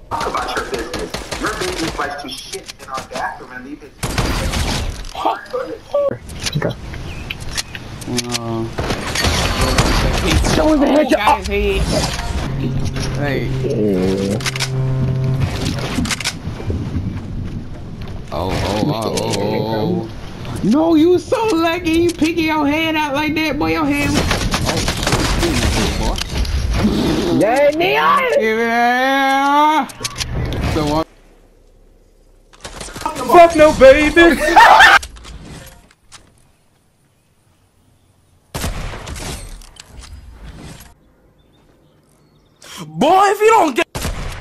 Talk about your business. Your baby likes to shit in our bathroom and leave his Okay. Show him the head. Got his head. Hey. Oh. No, you was so lucky. You picking your head out like that, boy. Your head was... Oh, Yeah, Neon! Yeah. So, Fuck no, baby! Boy, if you don't get...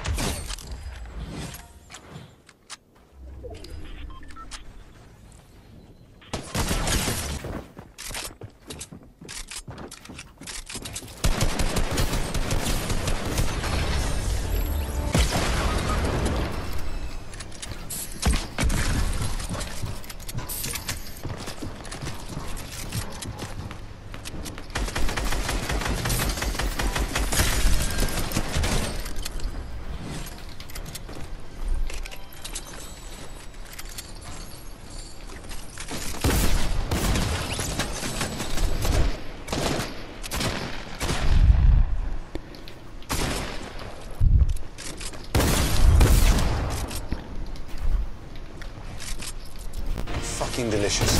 Fucking delicious.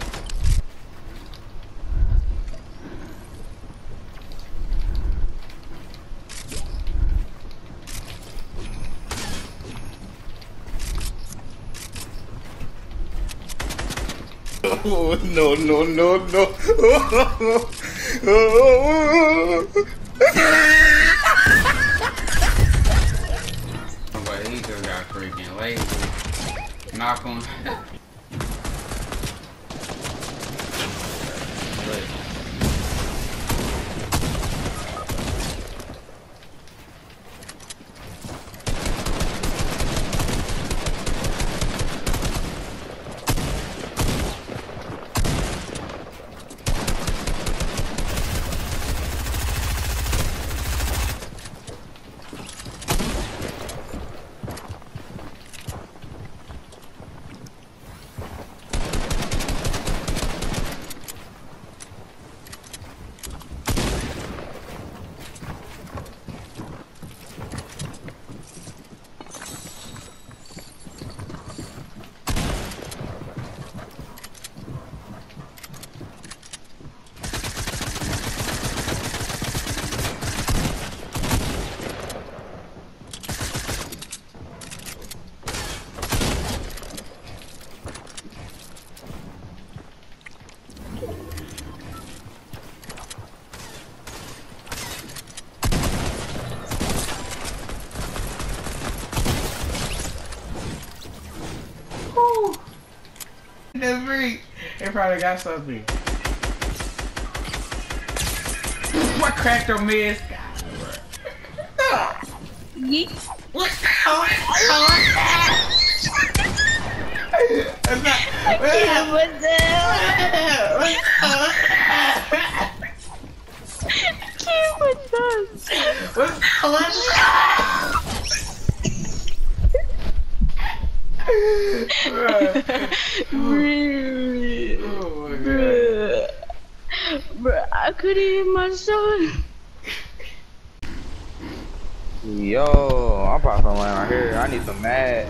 Oh, no. but he just got freaking lazy. Knock him. That's free. They probably got something. What cracked your miss? Yeet. What? Really? Oh my God. Bruh, I couldn't hear my son. Yo, I'm probably somewhere right here. I need some mad.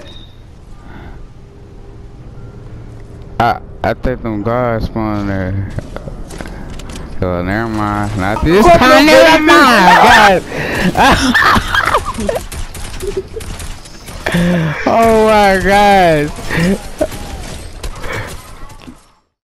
I think them guards spawned there. So never mind. Not this time. Never mind. God. Oh my God.